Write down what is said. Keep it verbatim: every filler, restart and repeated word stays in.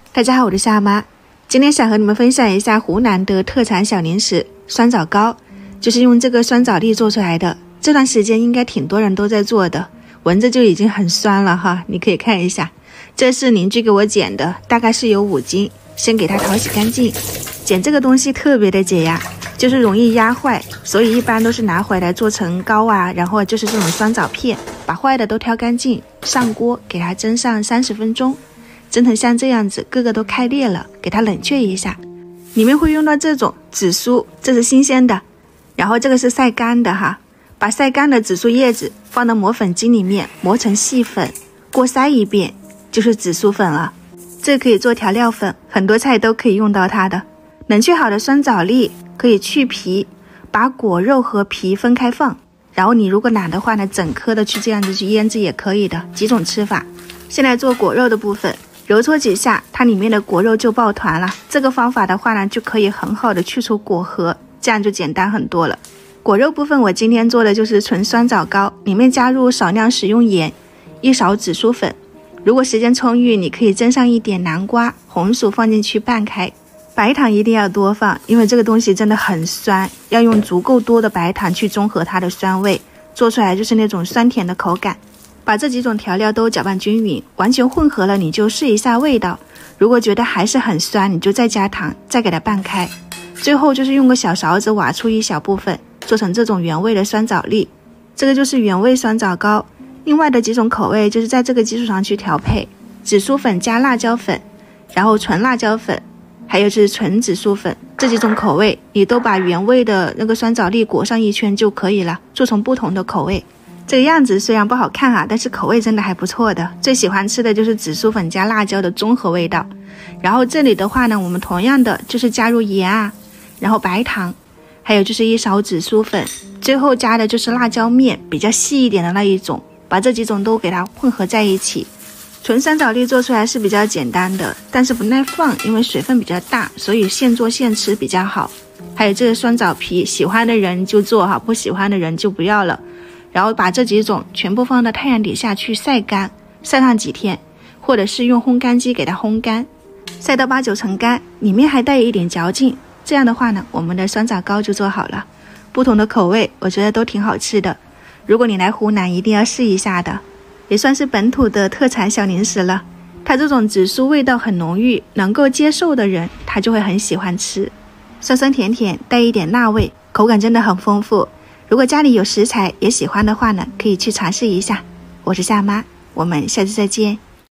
大家好，我是夏妈，今天想和你们分享一下湖南的特产小零食酸枣糕，就是用这个酸枣粒做出来的。这段时间应该挺多人都在做的，闻着就已经很酸了哈。你可以看一下，这是邻居给我捡的，大概是有五斤，先给它淘洗干净。捡这个东西特别的解压，就是容易压坏，所以一般都是拿回来做成糕啊，然后就是这种酸枣片，把坏的都挑干净，上锅给它蒸上三十分钟。蒸成像这样子，个个都开裂了，给它冷却一下。里面会用到这种紫苏，这是新鲜的，然后这个是晒干的哈。把晒干的紫苏叶子放到磨粉机里面磨成细粉，过筛一遍就是紫苏粉了。这可以做调料粉，很多菜都可以用到它的。冷却好的酸枣粒可以去皮，把果肉和皮分开放。然后你如果懒的话呢，整颗的去这样子去腌制也可以的，几种吃法。先来做果肉的部分。揉搓几下，它里面的果肉就抱团了。这个方法的话呢，就可以很好的去除果核，这样就简单很多了。果肉部分我今天做的就是纯酸枣糕，里面加入少量食用盐，一勺紫苏粉。如果时间充裕，你可以蒸上一点南瓜、红薯放进去拌开。白糖一定要多放，因为这个东西真的很酸，要用足够多的白糖去中和它的酸味，做出来就是那种酸甜的口感。把这几种调料都搅拌均匀，完全混合了，你就试一下味道。如果觉得还是很酸，你就再加糖，再给它拌开。最后就是用个小勺子挖出一小部分，做成这种原味的酸枣粒。这个就是原味酸枣糕。另外的几种口味就是在这个基础上去调配，紫苏粉加辣椒粉，然后纯辣椒粉，还有是纯紫苏粉，这几种口味你都把原味的那个酸枣粒裹上一圈就可以了，做成不同的口味。这个样子虽然不好看啊，但是口味真的还不错的。最喜欢吃的就是紫苏粉加辣椒的综合味道。然后这里的话呢，我们同样的就是加入盐啊，然后白糖，还有就是一勺紫苏粉，最后加的就是辣椒面，比较细一点的那一种，把这几种都给它混合在一起。纯酸枣粒做出来是比较简单的，但是不耐放，因为水分比较大，所以现做现吃比较好。还有这个酸枣皮，喜欢的人就做哈，不喜欢的人就不要了。然后把这几种全部放到太阳底下去晒干，晒上几天，或者是用烘干机给它烘干，晒到八九成干，里面还带一点嚼劲。这样的话呢，我们的酸枣糕就做好了。不同的口味，我觉得都挺好吃的。如果你来湖南，一定要试一下的，也算是本土的特产小零食了。它这种紫苏味道很浓郁，能够接受的人，他就会很喜欢吃。酸酸甜甜，带一点辣味，口感真的很丰富。如果家里有食材也喜欢的话呢，可以去尝试一下。我是夏妈，我们下次再见。